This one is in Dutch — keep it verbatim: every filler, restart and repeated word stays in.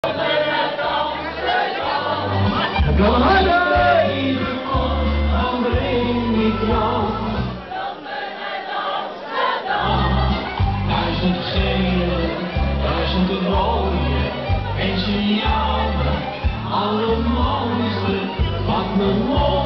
Dan harder dan breng ik jou duizend gele, duizend rode en signalen, allermooiste wat me mooi.